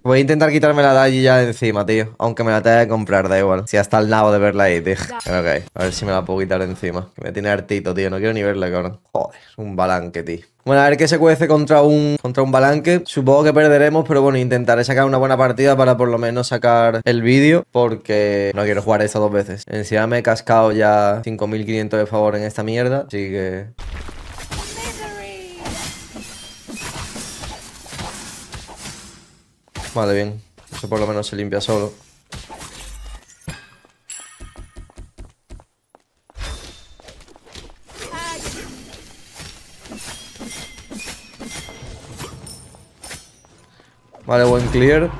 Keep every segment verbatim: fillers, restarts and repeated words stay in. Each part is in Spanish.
Voy a intentar quitarme la Dagi ya de encima, tío. Aunque me la tenga que comprar, da igual. Si hasta el nabo de verla ahí, tío. Ok, a ver si me la puedo quitar de encima. Que me tiene hartito, tío. No quiero ni verla, cabrón. Joder, un balanque, tío. Bueno, a ver qué se cuece contra un, contra un balanque. Supongo que perderemos, pero bueno, intentaré sacar una buena partida para por lo menos sacar el vídeo. Porque no quiero jugar esto dos veces. Encima me he cascado ya cinco mil quinientos de favor en esta mierda. Así que... Vale, bien. Eso por lo menos se limpia solo. Vale, buen clear.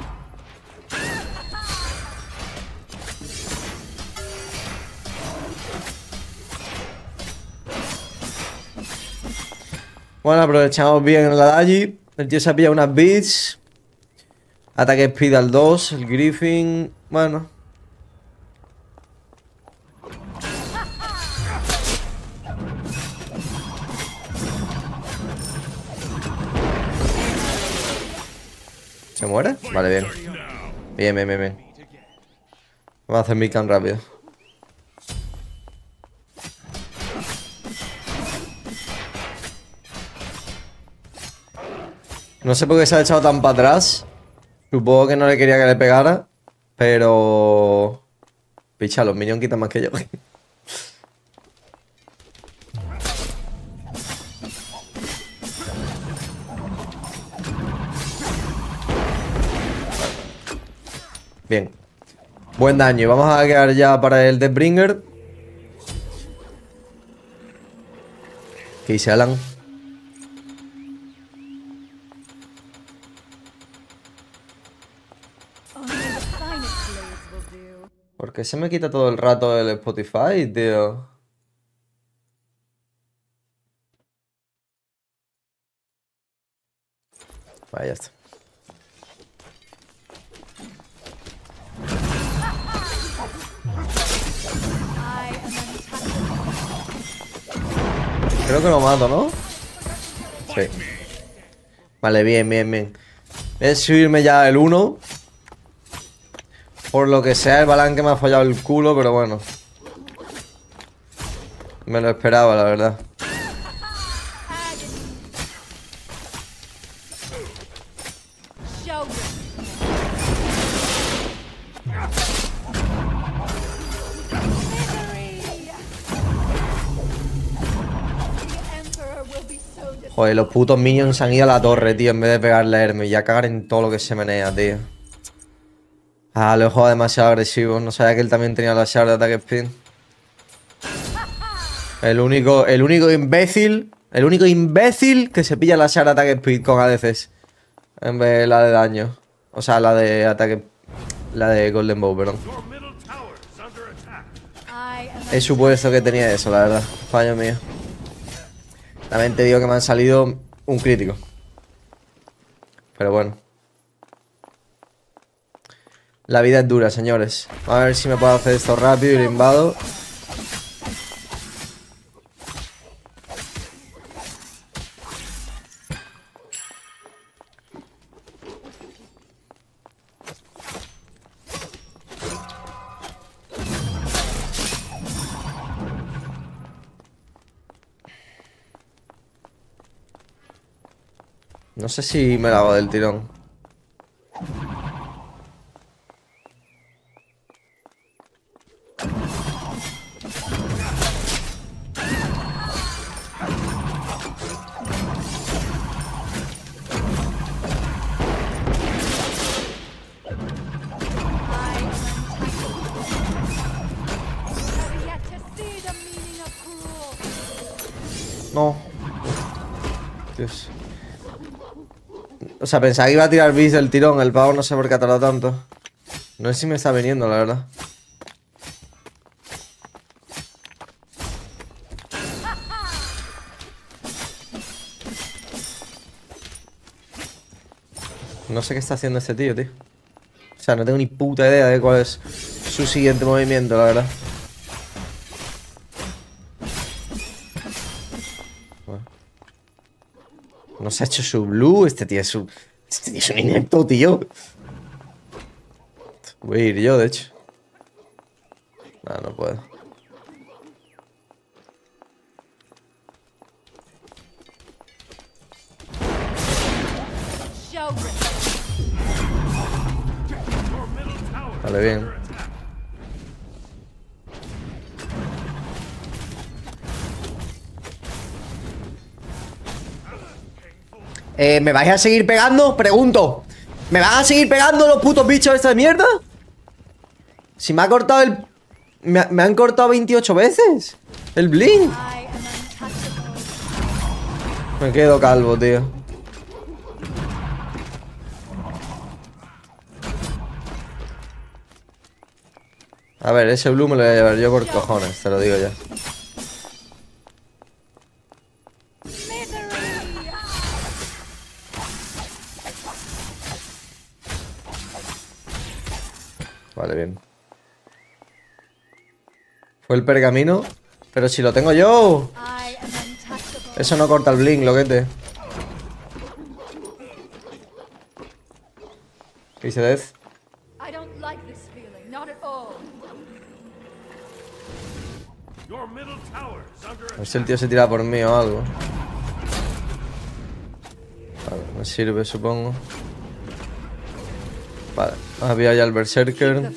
Bueno, aprovechamos bien la Dagi. El tío se ha pillado unas beats. Ataque speed al dos. El Griffin. Bueno. ¿Se muere? Vale, bien. Bien, bien, bien, bien. Vamos a hacer midcam rápido. No sé por qué se ha echado tan para atrás. Supongo que no le quería que le pegara. Pero... Picha, los minions quitan más que yo. Bien. Buen daño. Vamos a quedar ya para el Deathbringer. Que dice Alan. ¿Por qué se me quita todo el rato el Spotify, tío? Vale, ya está. Creo que lo mato, ¿no? Sí. Vale, bien, bien, bien. Voy a subirme ya el uno. Por lo que sea, el balanque me ha fallado el culo, pero bueno. Me lo esperaba, la verdad. Joder, los putos minions se han ido a la torre, tío, en vez de pegarle a Hermes. Y a cagar en todo lo que se menea, tío. Ah, lo he jugado demasiado agresivo. No sabía que él también tenía la shard de ataque speed. El único, el único imbécil. El único imbécil que se pilla la shard de ataque speed con A D Cs. En vez de la de daño. O sea, la de ataque. La de Golden Bow, perdón. He supuesto que tenía eso, la verdad. Fallo mío. También te digo que me han salido un crítico. Pero bueno. La vida es dura, señores. A ver si me puedo hacer esto rápido y lo invado. No sé si me la hago del tirón. No. Dios. O sea, pensaba que iba a tirar bis del tirón. El pavo no sé por qué ha tardado tanto. No sé si me está viniendo, la verdad. No sé qué está haciendo este tío, tío. O sea, no tengo ni puta idea de cuál es su siguiente movimiento, la verdad. Bueno. No se ha hecho su blue. Este tío es un... Este tío es un inepto, tío. Voy a ir yo, de hecho. No, no puedo. Vale, bien. Eh, ¿me vais a seguir pegando? Pregunto. ¿Me van a seguir pegando los putos bichos estos de mierda? Si me ha cortado el... Me, me han cortado veintiocho veces el blink. Me quedo calvo, tío. A ver, ese blue me lo voy a llevar yo por cojones, te lo digo ya. Vale, bien. Fue el pergamino. Pero si lo tengo yo. Eso no corta el blink, loquete. ¿Qué dice Death? A ver si el tío se tira por mí o algo. Vale, me sirve, supongo. Vale, había ya el Berserker.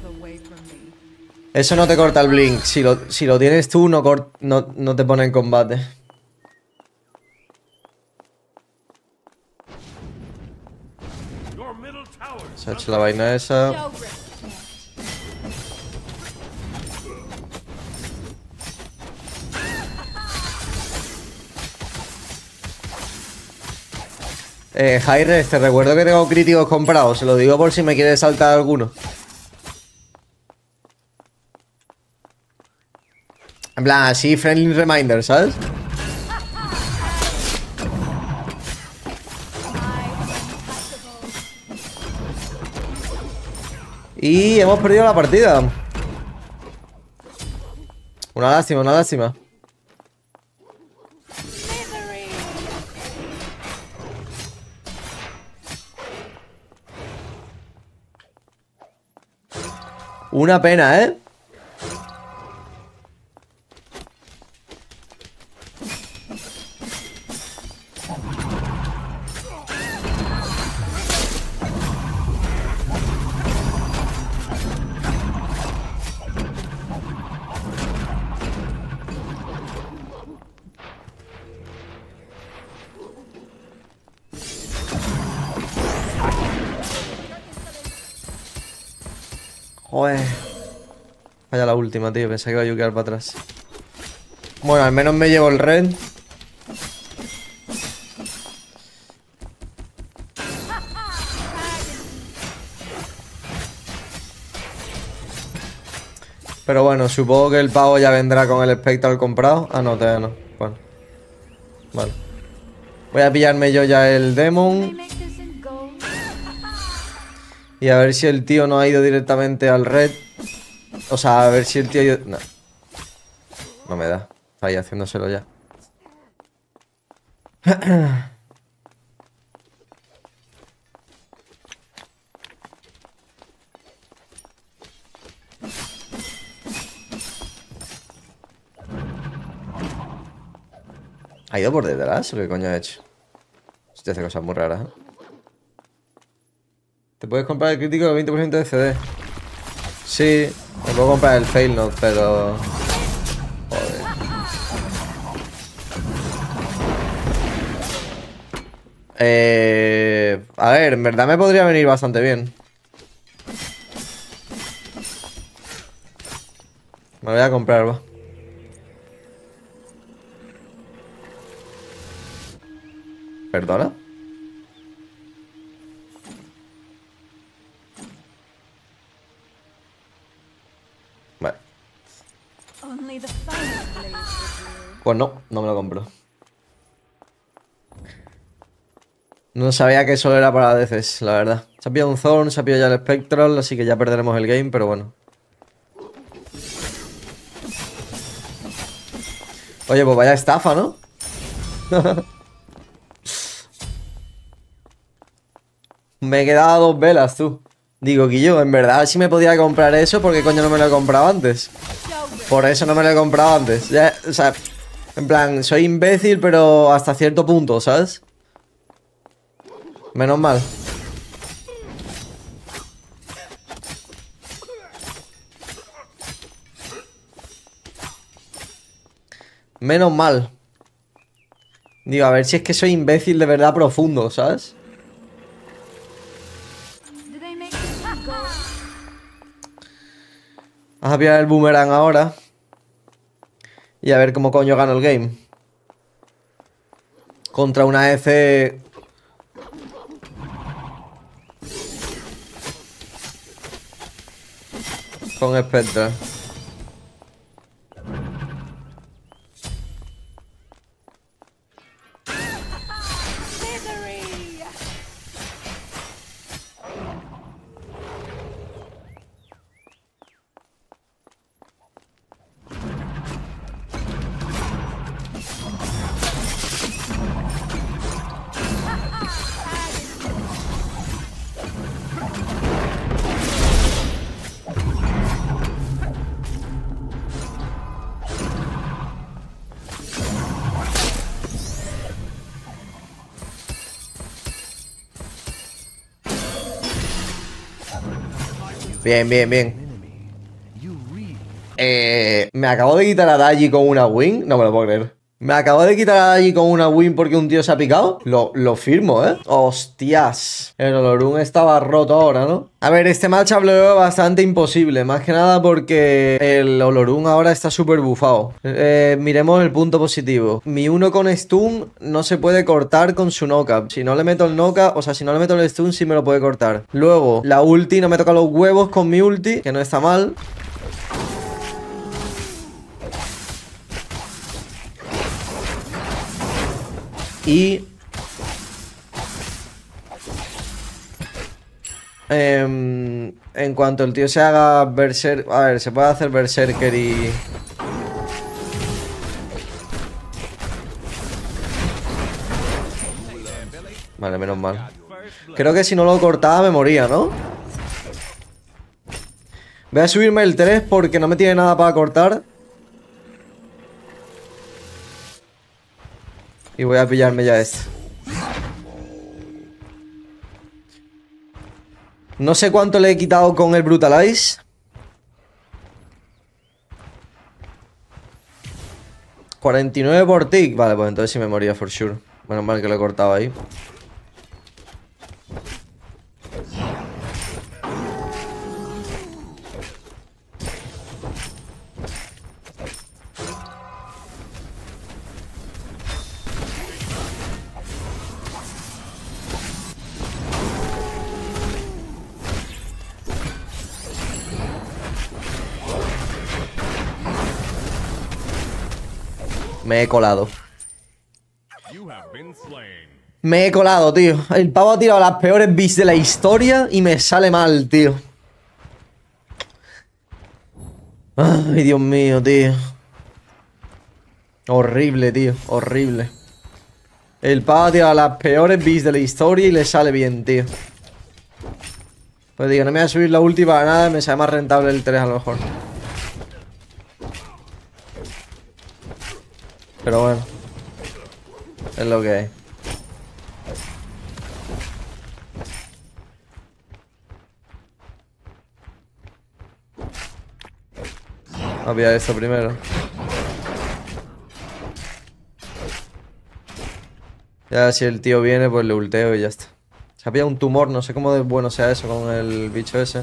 Eso no te corta el blink. Si lo, si lo tienes tú, no, no, no te pone en combate. Se ha hecho la vaina esa. Eh, Jaires, te recuerdo que tengo críticos comprados. Se lo digo por si me quieres saltar alguno. En plan, así, friendly reminder, ¿sabes? Y hemos perdido la partida. Una lástima, una lástima. Una pena, ¿eh? Joder. Vaya la última, tío. Pensé que iba a yukear para atrás. Bueno, al menos me llevo el red. Pero bueno, supongo que el pavo ya vendrá con el Spectral comprado. Ah, no, todavía no. Bueno. Vale. Voy a pillarme yo ya el Demon. Y a ver si el tío no ha ido directamente al red. O sea, a ver si el tío ha ido... No. No me da. Está ahí haciéndoselo ya. ¿Ha ido por detrás o qué coño ha hecho? Hostia, hace cosas muy raras, ¿eh? Te puedes comprar el crítico del veinte por ciento de C D. Sí, me puedo comprar el Fail Note, pero... Joder. Eh... A ver, en verdad me podría venir bastante bien. Me lo voy a comprar, va. ¿Perdona? Vale. Pues no, no me lo compro. No sabía que solo era para D Cs, la verdad. Se ha pillado un Thorn, se ha pillado ya el Spectral, así que ya perderemos el game, pero bueno. Oye, pues vaya estafa, ¿no? Me he quedado a dos velas, tú. Digo, Guillo, en verdad si me podía comprar eso, ¿por qué coño no me lo he comprado antes? Por eso no me lo he comprado antes. Ya, o sea, en plan, soy imbécil, pero hasta cierto punto, ¿sabes? Menos mal. Menos mal. Digo, a ver si es que soy imbécil de verdad profundo, ¿sabes? Vamos a pillar el boomerang ahora. Y a ver cómo coño gano el game. Contra una E C... con Spectre. Bien, bien, bien. Eh, me acabo de quitar a Daji con una win. No me lo puedo creer. Me acabo de quitar a Daji con una win porque un tío se ha picado. Lo, lo firmo, ¿eh? Hostias. El Olorun estaba roto ahora, ¿no? A ver, este matchup lo veo bastante imposible. Más que nada porque el Olorun ahora está súper bufado. Eh, miremos el punto positivo. Mi uno con stun no se puede cortar con su knockup. Si no le meto el knockup, o sea, si no le meto el stun, sí me lo puede cortar. Luego, la ulti no me toca los huevos con mi ulti, que no está mal. Y... Eh, en cuanto el tío se haga berserker... A ver, se puede hacer berserker y... Vale, menos mal. Creo que si no lo cortaba me moría, ¿no? Voy a subirme el tres porque no me tiene nada para cortar. Y voy a pillarme ya este. No sé cuánto le he quitado con el Brutalize. cuarenta y nueve por tick. Vale, pues entonces sí me moría for sure. Menos mal que lo he cortado ahí. Me he colado. Me he colado, tío. El pavo ha tirado las peores beats de la historia y me sale mal, tío. Ay, Dios mío, tío. Horrible, tío. Horrible. El pavo ha tirado las peores beats de la historia y le sale bien, tío. Pues digo, no me voy a subir la ulti para nada. Me sale más rentable el tres a lo mejor. Pero bueno. Es lo que hay. Voy a pillar esto primero. Ya si el tío viene, pues le ulteo y ya está. Se ha pillado un tumor, no sé cómo de bueno sea eso con el bicho ese.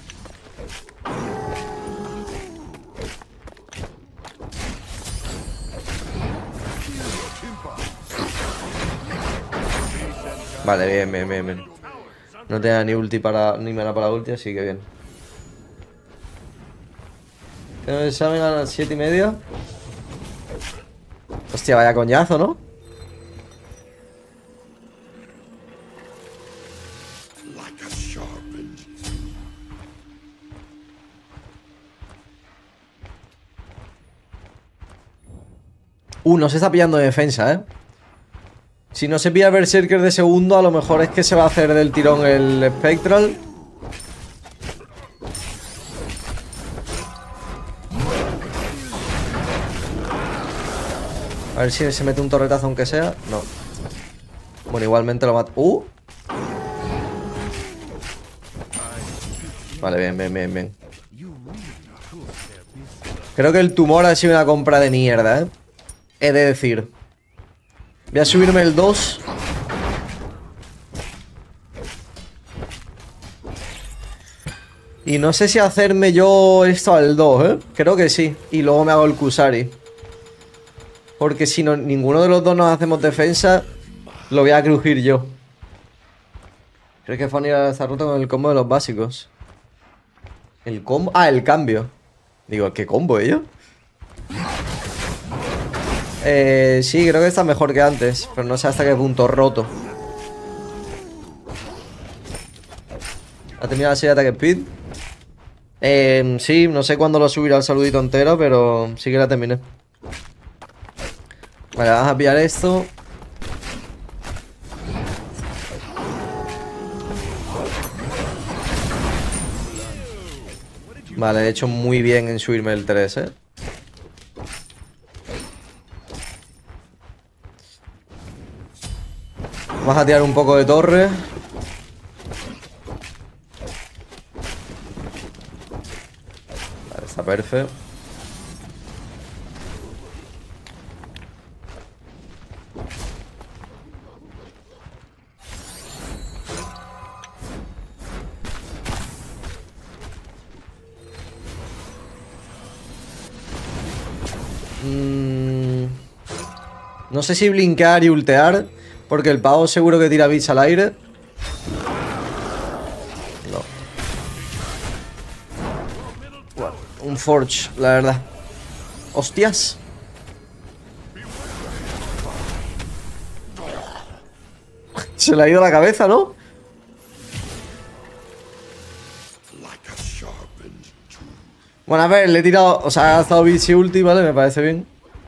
Vale, bien, bien, bien, bien. No tenía ni ulti para. Ni mana para la ulti, así que bien. Tengo el examen a las siete y media. Hostia, vaya coñazo, ¿no? Uh, no se está pillando de defensa, ¿eh? Si no se pilla Berserker de segundo, a lo mejor es que se va a hacer del tirón el Spectral. A ver si se mete un torretazo aunque sea. No. Bueno, igualmente lo mato. ¡Uh! Vale, bien, bien, bien, bien. Creo que el tumor ha sido una compra de mierda, ¿eh? He de decir. Voy a subirme el dos. Y no sé si hacerme yo esto al dos, ¿eh? Creo que sí. Y luego me hago el Kusari. Porque si no, ninguno de los dos nos hacemos defensa, lo voy a crujir yo. Creo que Fanny está roto con el combo de los básicos. ¿El combo? Ah, el cambio. Digo, ¿qué combo ellos? Eh, sí, creo que está mejor que antes. Pero no sé hasta qué punto roto. ¿Ha terminado la serie de ataque speed? Eh, sí, no sé cuándo lo subirá el saludito entero, pero sí que la terminé. Vale, vamos a pillar esto. Vale, he hecho muy bien en subirme el tres, eh. Vamos a tirar un poco de torre. Vale, está perfecto. Mm, no sé si blinkear y ultear, porque el pavo seguro que tira bits al aire. No. Bueno, un Forge, la verdad. ¡Hostias! Se le ha ido la cabeza, ¿no? Bueno, a ver, le he tirado... O sea, ha gastado bits y ulti, ¿vale? Me parece bien.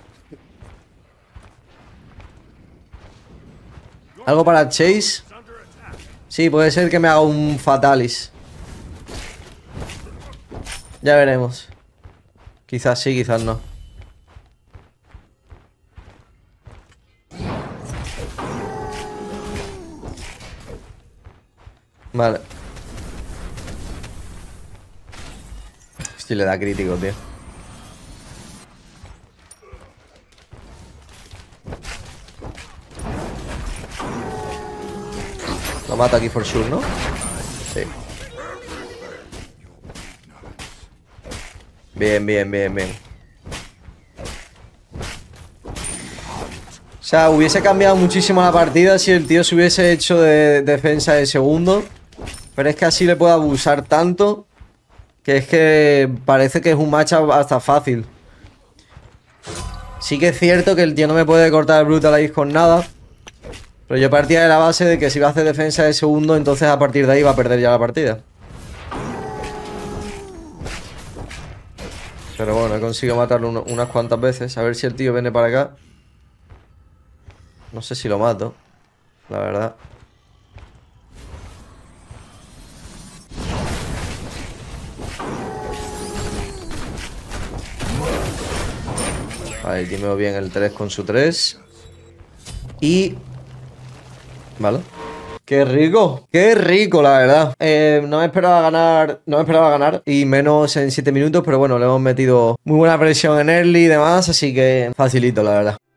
¿Algo para Chase? Sí, puede ser que me haga un Fatalis. Ya veremos. Quizás sí, quizás no. Vale. Hostia, le da crítico, tío. Lo mata aquí for sure, ¿no? Sí. Bien, bien, bien, bien. O sea, hubiese cambiado muchísimo la partida si el tío se hubiese hecho de defensa de segundo. Pero es que así le puede abusar tanto que es que parece que es un matchup hasta fácil. Sí que es cierto que el tío no me puede cortar el Brutalize con nada. Pero yo partía de la base de que si va a hacer defensa de segundo, entonces a partir de ahí va a perder ya la partida. Pero bueno, he conseguido matarlo uno, unas cuantas veces. A ver si el tío viene para acá. No sé si lo mato, la verdad. Vale, timeo bien el tres con su tres. Y... Vale. ¡Qué rico! ¡Qué rico, la verdad! Eh, no me esperaba ganar, no me esperaba ganar, y menos en siete minutos, pero bueno, le hemos metido muy buena presión en early y demás, así que facilito, la verdad.